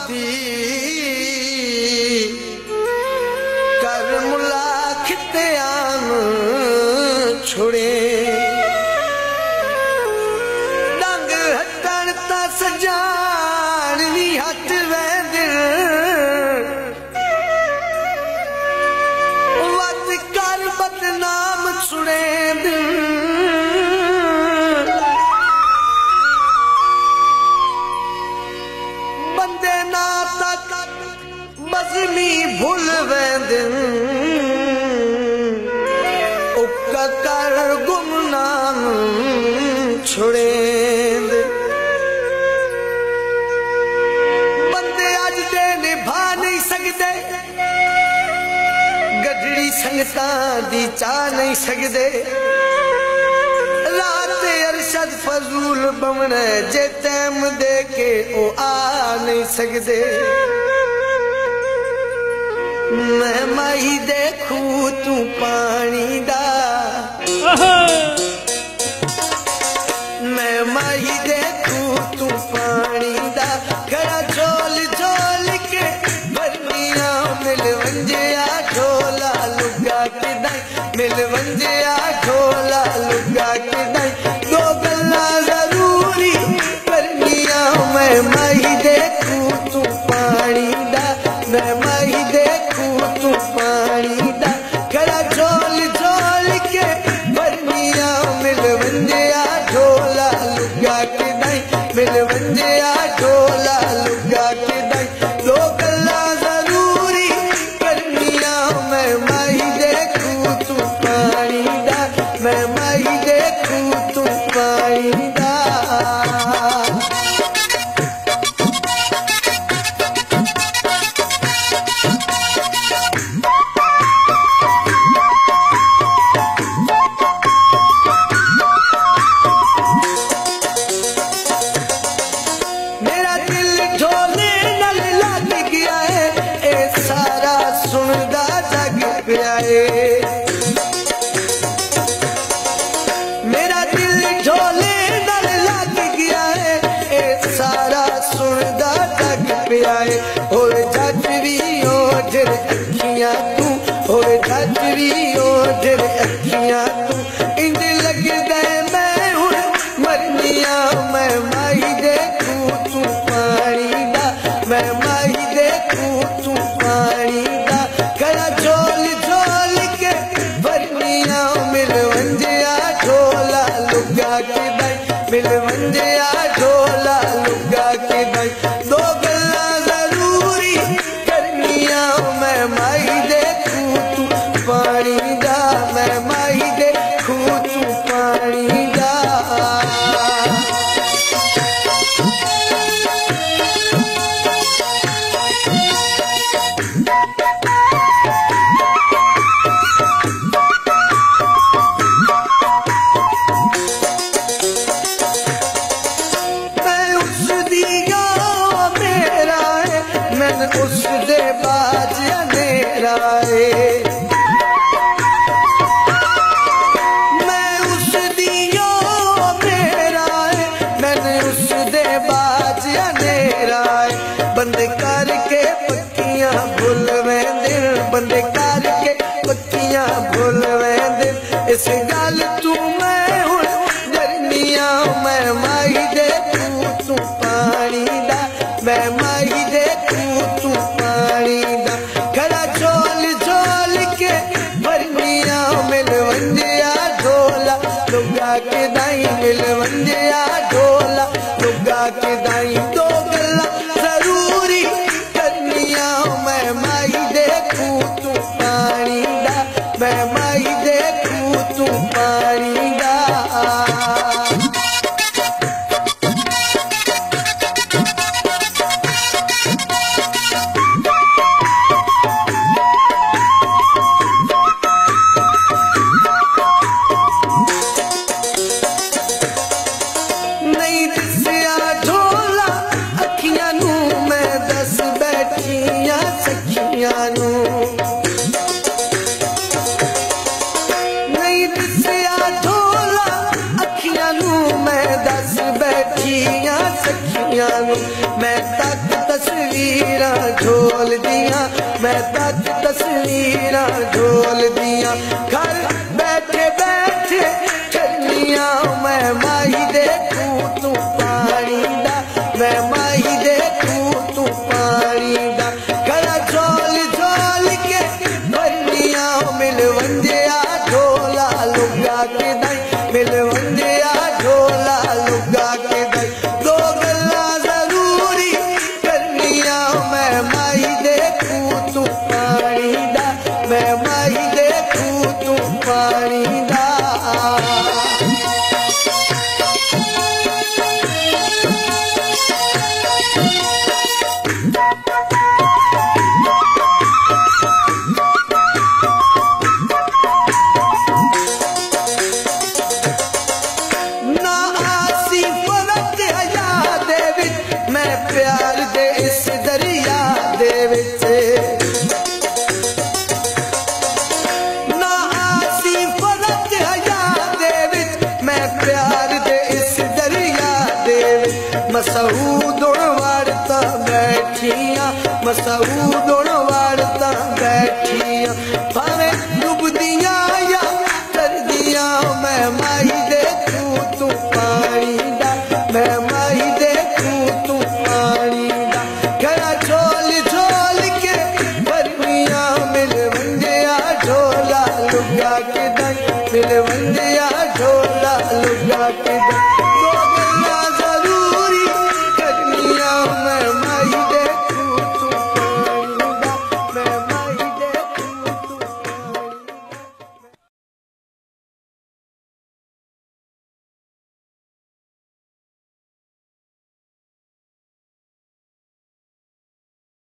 दी कर मुलाखत आम छुड़े डंग हटन ता सजान भी हट वैंदिन वत कर बदनाम छुड़े बंदे ना तक मजनी भूल वैंदिन उका कर गुमनाम छुड़े बंदे अज दे निभा नहीं सकते गडड़ी संगता दी चा नहीं सकते रात अरशद फजूल बमने जे टैम दे के ओ आ नहीं सकते मैं माही देखू तू पानी दा मैं माही देखू तू पानी दा खड़ा झोल झोल के बरनिया मिल वंजिया ढोला लुगा के दाई मिल वंजिया ढोला लुगा के दाई दो गल्ला जरूरी करनिया मैं माही देखू तू पानी दा मैं माही देखू तू पानी दा खड़ा झोल झोल के बरनिया मिल वंजिया ढोला लुगा के दाई मिल वंजिया ढोला लुगा के दाई दो गल्ला जरूरी करनिया मैं माही देखू तू पानी दा मैं माही देखू तू पानी दा मेरा दिल ढोले नल लग गया है ए सारा सुनदा जग पिया है मेरा दिल ढोले नल लग गया है ए सारा सुनदा जग पिया है होए जजरी ओढ़ अखियां तू होए जजरी ओढ़ अखियां तू इंज लगदा मैं हुण मरनिया मैं माही देखू तू पानी दा मैं माही देखू तू पानी दा खड़ा झोल झोल के बरनिया मिल वंजिया ढोला लुगा के दाई मिल वंजिया ढोला लुगा के दाई दो गल्ला जरूरी करनिया मैं माही देखू तू पानी दा मैं माही देखू तू पानी दा मैं उस दिया मेरा है मैंने उस दे बाज अंधेरा है मैं उस दिया मेरा है मैंने उस दे बाज अंधेरा है बंदे करके पक्कियां भूल वैंदिन बंदे करके पक्कियां भूल वैंदिन इस गल तू मैं हुण डरनिया मैं माही देखू तू पानी दा मैं माही देखू तू पानी दा खड़ा झोल झोल के बरनिया मिल वंजिया ढोला लुगा के दाई मिल वंजिया ढोला लुगा के दाई दो गल्ला जरूरी करनिया मैं माही देखू तू पानी दा मैं माही देखू तू पानी दा नहीं दिसिया ढोला अखियां नू मैं दस बैठिया सखियां नू नहीं दिसिया ढोला अखियां नू मैं दस बैठिया सखियां नू मैं तक तस्वीर मैं तज तस्वीरां झोल दिया घर बैठे बैठे छन्नियां मैं माही देखूं तू पानी दा मैं माही देखूं तू पानी दा गला झोल झोल के भरनियां मिल वंजिया ढोला लुगा के दाई मिल वंजिया ढोला लुगा के दाई दो गल्ला जरूरी करनियां मैं माही देखूं तू पानी दा मैं माही देखूं तू पानी दा ना आसी फरक हया दे विच मैं प्यार दे इस दरिया दे विच ना आसी फरक हया दे विच मैं प्यार दे इस दरिया दे विच मसूद वारता बैठियां मसूद वारता बैठियां भावे डुबदियां या तरदियां मैं माही देखूं तू पानी दा मैं माही देखूं तू पानी दा गला झोल